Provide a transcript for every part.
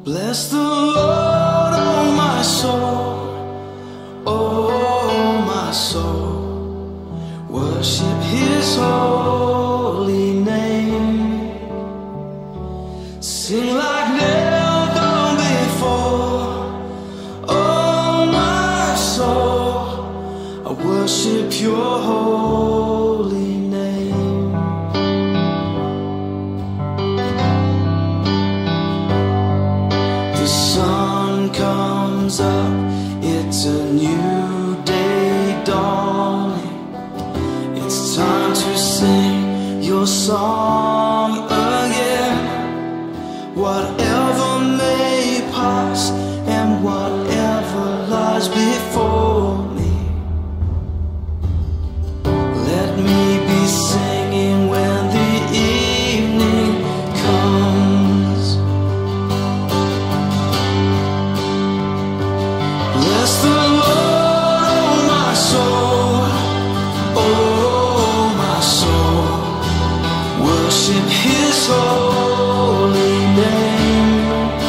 Bless the Lord, oh my soul, oh my soul. Worship His holy name. Sing like never before, oh my soul. I worship Your holy name. The sun comes up, it's a new day dawning. It's time to sing Your song again. Whatever may pass and whatever lies before me, let me be singing when the evening comes. Bless the Lord, oh my soul, oh my soul. Worship His holy name.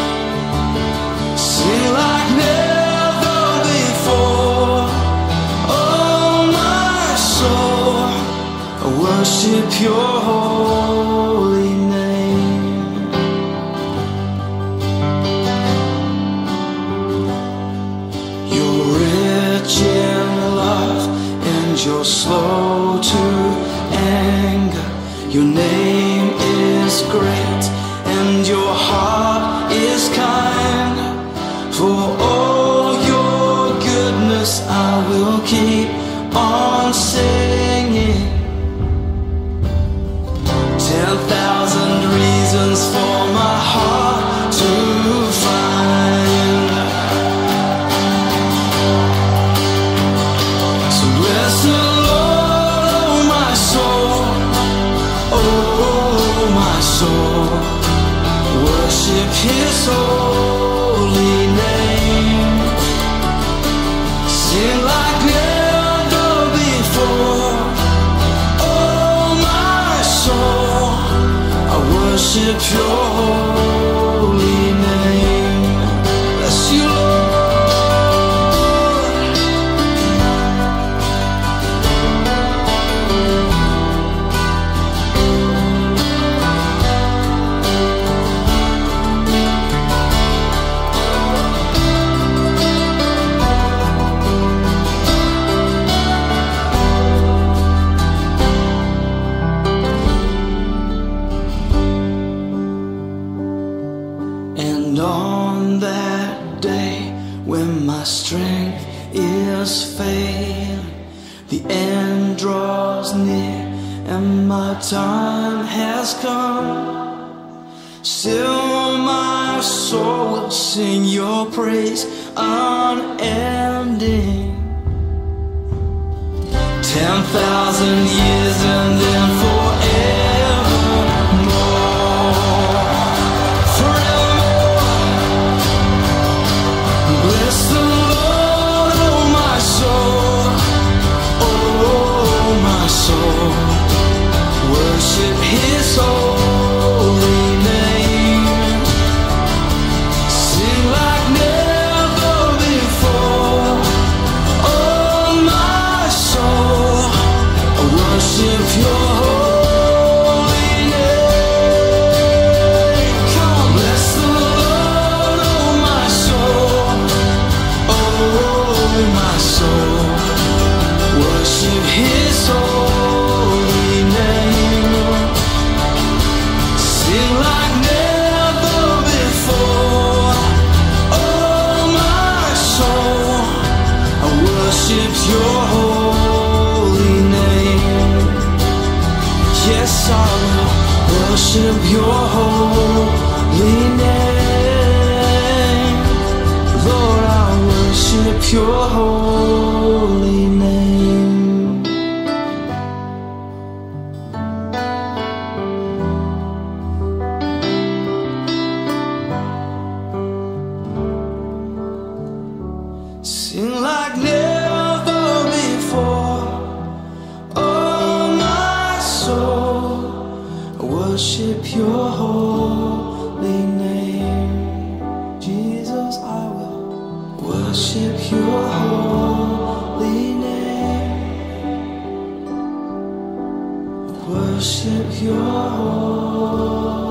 Sing like never before, oh my soul. I worship Your holy name. You're rich in love and You're slow to anger. Your name is great and Your heart is kind. For all Your goodness I will keep on singing. 10,000 reasons for my heart to find. So bless the Lord, oh my soul, oh my soul. Worship His holy name. Sing like never before, oh my soul. I worship Your holy name. Bless You, Lord. And on that day when my strength is failing, the end draws near and my time has come, still my soul will sing Your praise unending. 10,000 years and then forevermore. Bless the Lord, oh my soul, oh my soul. Worship His holy name. Sing like never before, oh my soul. I worship Your holy name. Come on, bless the Lord, oh my soul, oh my soul. Worship His holy name. Sing like never before, oh my soul. I worship Your holy name. Yes, I will worship Your holy name. Lord, I worship Your holy name. Sing like never before, oh my soul. I worship Your holy name. worship your holy